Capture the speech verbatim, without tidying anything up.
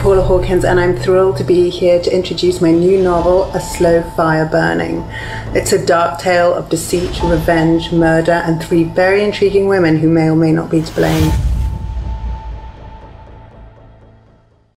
Paula Hawkins, and I'm thrilled to be here to introduce my new novel, A Slow Fire Burning. It's a dark tale of deceit, revenge, murder, and three very intriguing women who may or may not be to blame.